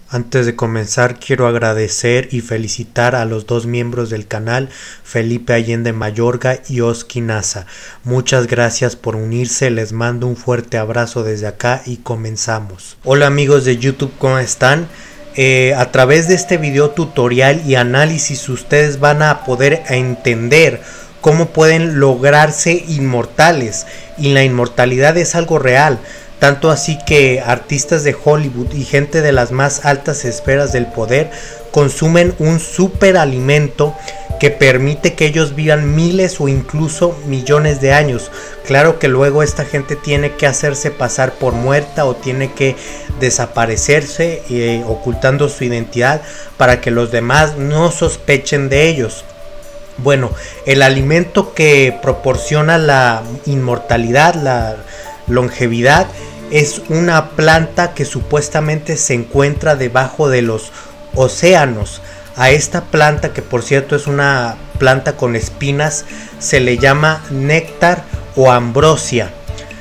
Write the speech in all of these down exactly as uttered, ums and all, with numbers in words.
Antes de comenzar quiero agradecer y felicitar a los dos miembros del canal, Felipe Allende Mayorga y Oski Nasa. Muchas gracias por unirse, les mando un fuerte abrazo desde acá y comenzamos. Hola amigos de YouTube, ¿cómo están? Eh, a través de este video tutorial y análisis ustedes van a poder entender cómo pueden lograrse inmortales, y la inmortalidad es algo real. Tanto así que artistas de Hollywood y gente de las más altas esferas del poder consumen un superalimento que permite que ellos vivan miles o incluso millones de años. Claro que luego esta gente tiene que hacerse pasar por muerta o tiene que desaparecerse eh, ocultando su identidad para que los demás no sospechen de ellos. Bueno, el alimento que proporciona la inmortalidad, la longevidad, es una planta que supuestamente se encuentra debajo de los océanos. A esta planta, que por cierto es una planta con espinas, se le llama néctar o ambrosia.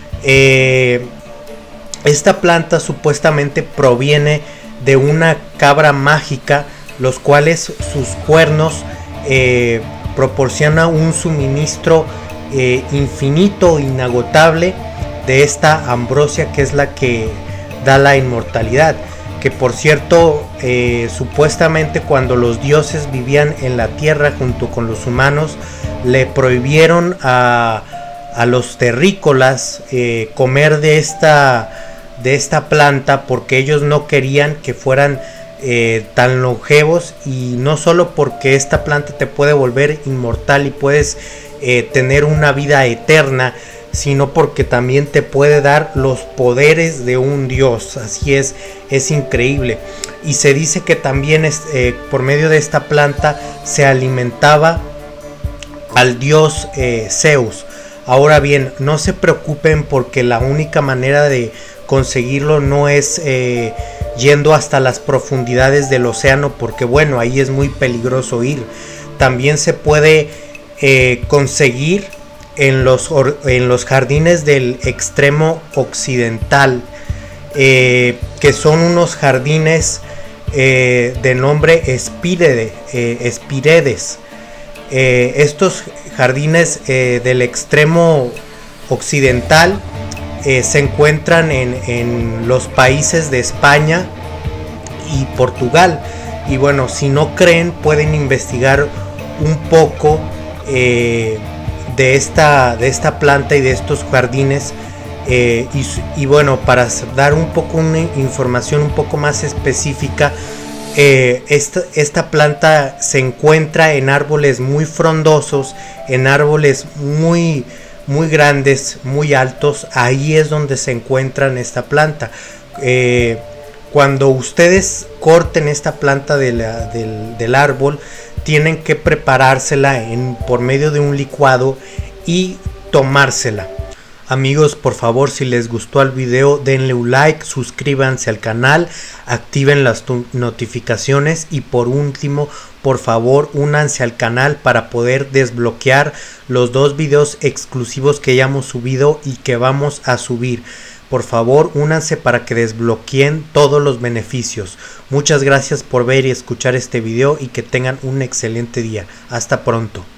Eh, esta planta supuestamente proviene de una cabra mágica, los cuales sus cuernos eh, proporcionan un suministro eh, infinito, inagotable de esta ambrosia, que es la que da la inmortalidad. Que por cierto, eh, supuestamente cuando los dioses vivían en la tierra junto con los humanos, le prohibieron a, a los terrícolas eh, comer de esta, de esta planta, porque ellos no querían que fueran eh, tan longevos, y no solo porque esta planta te puede volver inmortal y puedes eh, tener una vida eterna, sino porque también te puede dar los poderes de un dios. Así es, es increíble. Y se dice que también es, eh, por medio de esta planta se alimentaba al dios eh, Zeus. Ahora bien, no se preocupen, porque la única manera de conseguirlo no es eh, yendo hasta las profundidades del océano, porque bueno, ahí es muy peligroso ir. También se puede eh, conseguir en los, en los jardines del extremo occidental, eh, que son unos jardines eh, de nombre Espírede, eh, Espíredes. Eh, estos jardines eh, del extremo occidental eh, se encuentran en, en los países de España y Portugal. Y bueno, si no creen, pueden investigar un poco eh, de esta, de esta planta y de estos jardines. Eh, y, y bueno, para dar un poco una información un poco más específica, eh, esta, esta planta se encuentra en árboles muy frondosos, en árboles muy, muy grandes, muy altos. Ahí es donde se encuentra esta planta. Eh, cuando ustedes corten esta planta de la, del, del árbol, tienen que preparársela en, por medio de un licuado y tomársela. Amigos, por favor, si les gustó el video, denle un like, suscríbanse al canal, activen las notificaciones y por último, por favor, únanse al canal para poder desbloquear los dos videos exclusivos que ya hemos subido y que vamos a subir. Por favor, únanse para que desbloqueen todos los beneficios. Muchas gracias por ver y escuchar este video y que tengan un excelente día. Hasta pronto.